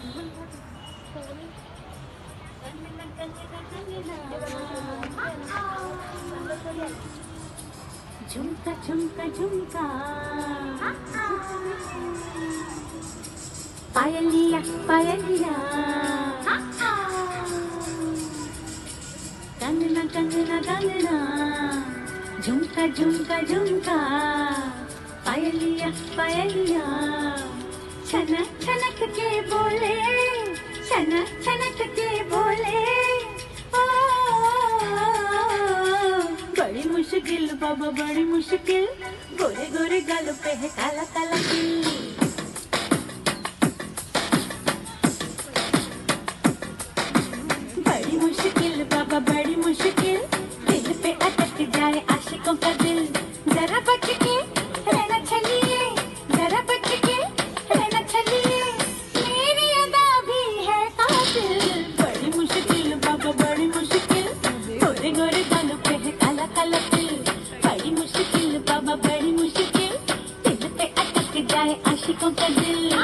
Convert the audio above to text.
झुमका झुमका झुमका पायलिया पायलिया कंगना कंगना कंगना झुमका झुमका झुमका पायलिया पायलिया छनक छनक के बोले छनक छनक के बोले बड़ी मुश्किल बाबा बड़ी मुश्किल गोरे गोरे गालों पे है काला काला तिल बड़ी मुश्किल बाबा बड़ी मुश्किल दिल पे अटक जाए आशिकों का दिल जरा बच के रहना चलिए जरा बच के रहना चलिए मेरी अदा भी है कातिल बड़ी मुश्किल बाबा बड़ी मुश्किल गोरे गोरे गालों पे है काला काला तिल बड़ी मुश्किल बाबा बड़ी मुश्किल दिल पे अटक जाए आशिकों का दिल